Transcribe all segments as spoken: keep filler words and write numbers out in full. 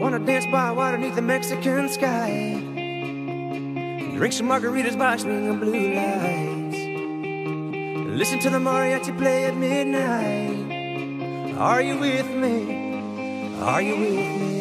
wanna dance by water beneath the Mexican sky. Drink some margaritas by swinging blue lights. Listen to the mariachi play at midnight. Are you with me? Are you with me?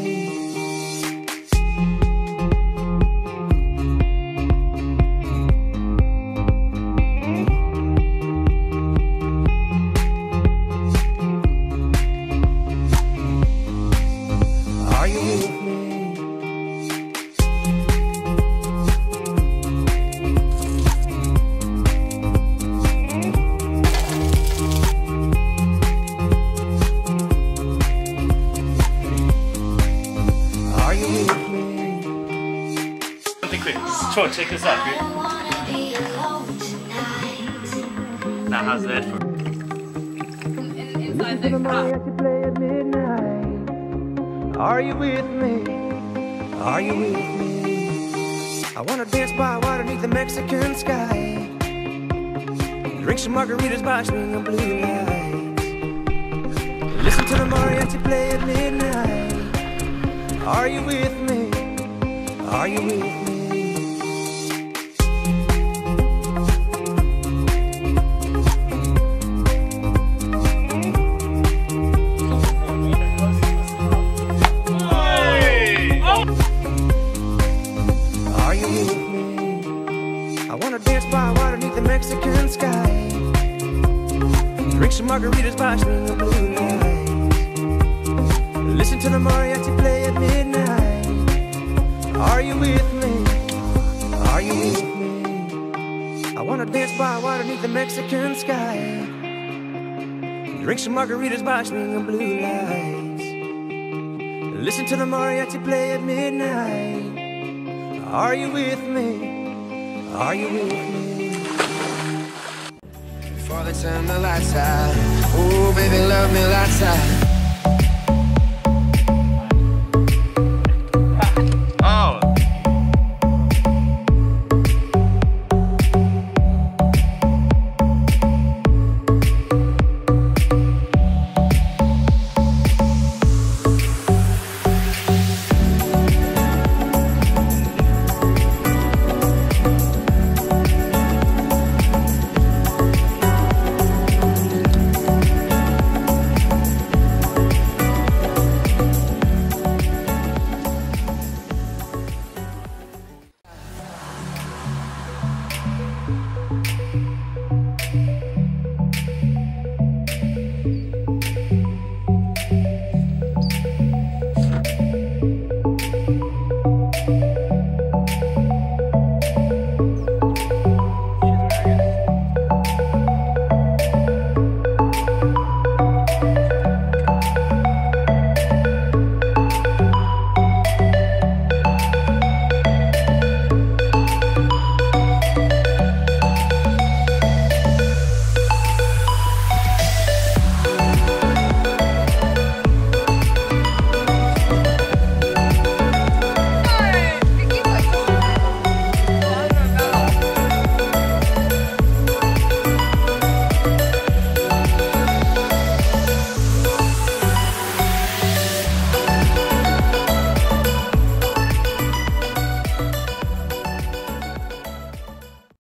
Troy, check this out, dude. Now how's that for? Inside the car. Are you with me? Are you with me? I wanna dance by water beneath the Mexican sky. Drink some margaritas by swinging blue lights. Listen to the mariachi play at midnight. Are you with me? Are you with me? Mexican sky. Drink some margaritas by swinging blue lights. Listen to the mariachi play at midnight. Are you with me? Are you with me? I wanna dance by water beneath the Mexican sky. Drink some margaritas by swinging blue lights. Listen to the mariachi play at midnight. Are you with me? Are you with me? Before they turn the lights out, oh baby, love me lights out.